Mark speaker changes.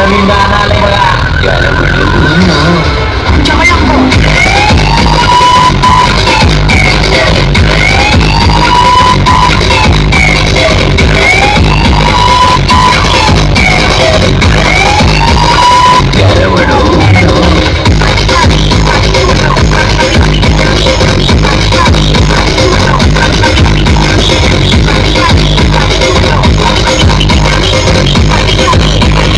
Speaker 1: naging gana lang mga.
Speaker 2: Yan ang gulo.
Speaker 1: Tsaka lang po.